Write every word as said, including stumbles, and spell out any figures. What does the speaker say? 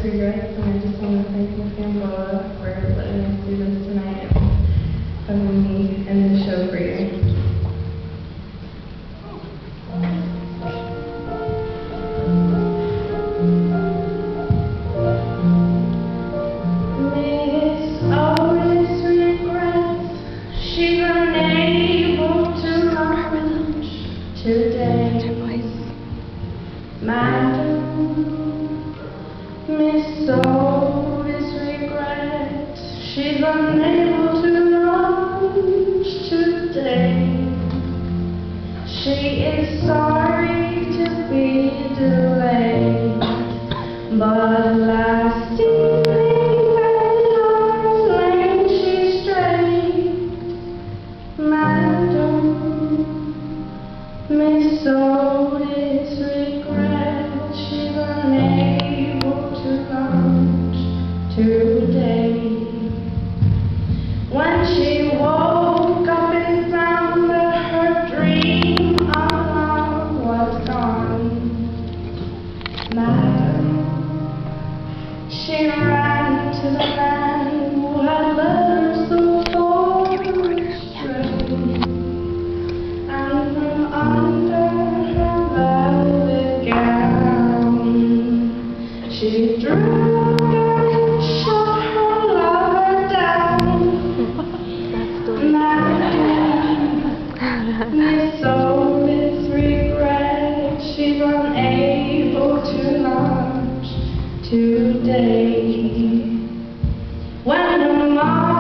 Otis regrets, and I just want to thank Miss Gamboa for letting us do this tonight and having me in the show for you. Miss Otis regrets she's unable to launch today. Madam, Miss Otis regrets she's unable to launch today. She is sorry to be delayed, but last evening Vannaires lane she strayed. Madam, Miss Otis regrets she's unable to launch today. When she woke up and found that her dream of love was gone, madam, she ran to the man who had led her so far astray, and from under her velvet gown she drew and shut her lover down. Miss Otis regrets she's unable to launch today. When the